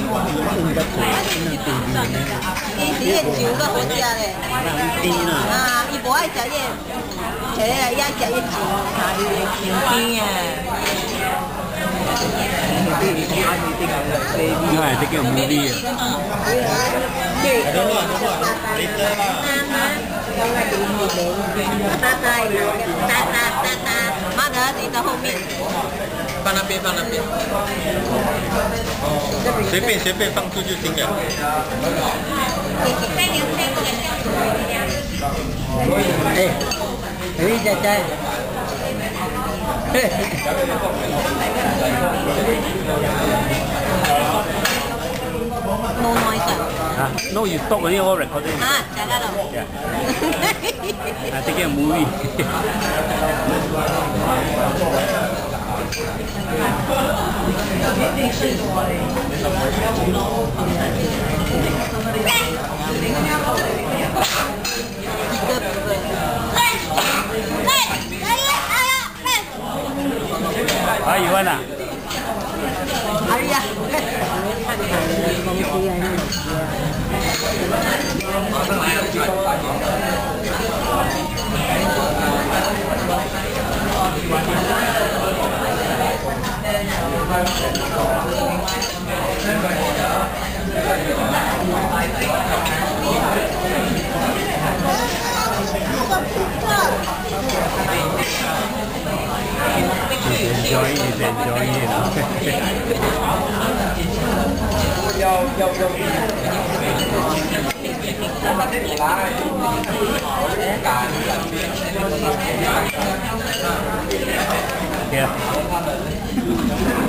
伊是个酒较好食咧。啊，伊无爱食伊，摕来伊爱食伊酒，啊，伊甜啊。 你看这个movie啊。 妈的，你在后面。 放那边，放那边。随便放出就行了。 哎，你仔仔。 No noise. No, you stop only all recording. Jaga lo. I take a movie. Ah, you want ah? Arya. Enjoying it, enjoying it. Yeah.